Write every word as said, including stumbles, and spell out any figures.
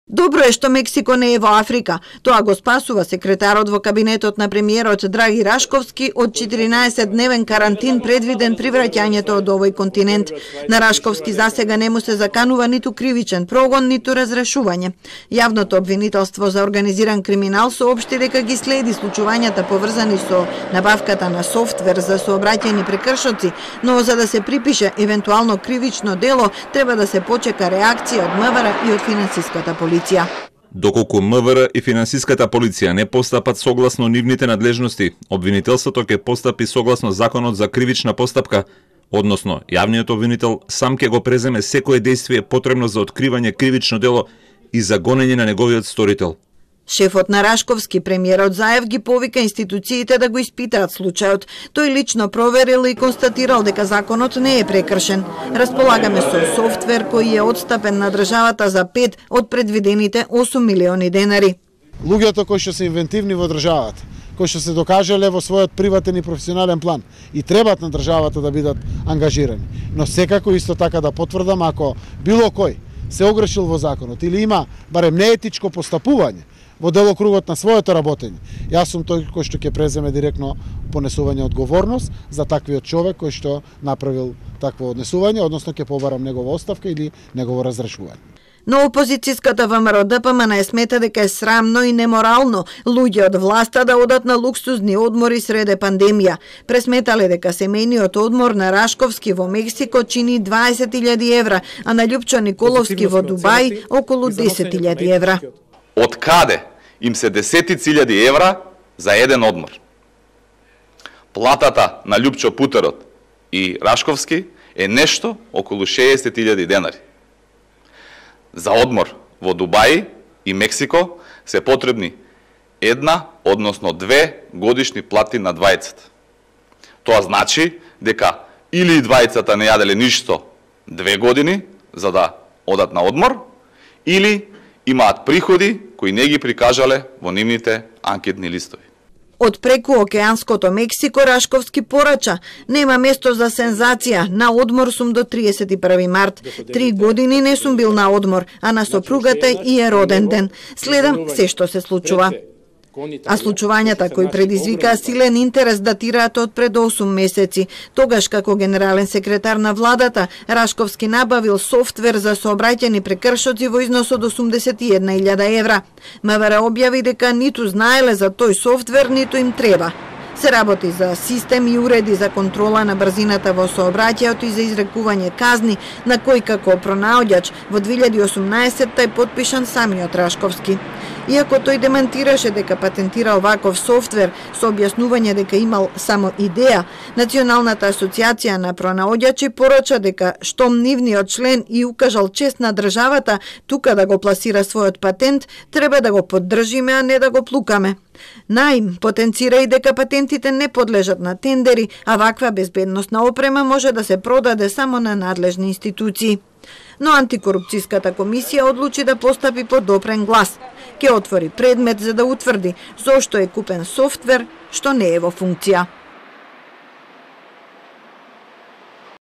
Добро е што Мексико не е во Африка. Тоа го спасува секретарот во кабинетот на премиерот Драги Рашковски од четиринаесетдневен карантин предвиден при враќањето од овој континент. На Рашковски засега не му се заканува ниту кривичен прогон, ниту разрешување. Јавното обвинителство за организиран криминал соопшти дека ги следи случувањата поврзани со набавката на софтвер за сообраќајни прекршоци, но за да се припише евентуално кривично дело, треба да се почека реакција од МВР и од финансиската полиција. Доколку МВР и финансиската полиција не постапат согласно нивните надлежности, обвинителството ќе постапи согласно законот за кривична постапка, односно јавниот обвинител сам ќе го преземе секое дејствие потребно за откривање кривично дело и за гонење на неговиот сторител. Шефот на Рашковски, премиерот Заев, ги повика институциите да го испитаат случајот. Тој лично проверил и констатирал дека законот не е прекршен. Располагаме со софтвер кој е одстапен на државата за пет од предвидените осум милиони денари. Луѓето кои што се инвентивни во државата, кои што се докажале во својот приватен и професионален план и требат на државата да бидат ангажирани. Но секако исто така да потврдам, ако било кој се огрешил во законот или има барем неетичко постапување во делокругот на своето работење, јас сум тој кој што ќе преземе директно понесување одговорност за таквиот човек кој што направил такво однесување, односно ќе побарам негова оставка или негово разрешување. Но опозицијската ВМРО Д П М Н смета дека е срамно и неморално луѓе од власта да одат на луксузни одмори среде пандемија. Пресметале дека семејниот одмор на Рашковски во Мексико чини дваесет илјади евра, а на Љупчо Николовски во Дубај околу десет илјади евра. Од каде им се десетици илјади евра за еден одмор? Платата на Љупчо Путерот и Рашковски е нешто околу шеесет илјади денари. За одмор во Дубај и Мексико се потребни една, односно две годишни плати на двајцата. Тоа значи дека или двајцата не јаделе ништо две години за да одат на одмор, или имаат приходи кои не ги прикажале во нивните анкетни листови. Од преку океанското Мексико Рашковски порача: нема место за сензација, на одмор сум до триесет и први март. Три години не сум бил на одмор, а на сопругата и е роден ден. Следам се што се случува. А случувањата кои предизвикаа силен интерес датираат од пред осум месеци. Тогаш како генерален секретар на владата, Рашковски набавил софтвер за сообраќајни прекршоци во износ од осумдесет и една илјада евра. МВР објави дека ниту знаеле за тој софтвер, ниту им треба. Се работи за систем и уреди за контрола на брзината во сообраќајот и за изрекување казни, на кој како пронаоѓач во две илјади и осумнаесетта е потпишан самиот Рашковски. Иако тој демантираше дека патентирал ваков софтвер со објаснување дека имал само идеја, Националната асоцијација на пронаоѓачи порача дека штом нивниот член и укажал чест на државата тука да го пласира својот патент, треба да го поддржиме, а не да го плукаме. Наим потенцира и дека патентите не подлежат на тендери, а ваква безбедносна опрема може да се продаде само на надлежни институции. Но антикорупцијската комисија одлучи да постапи по допрен глас. Ке отвори предмет за да утврди зошто е купен софтвер што не е во функција.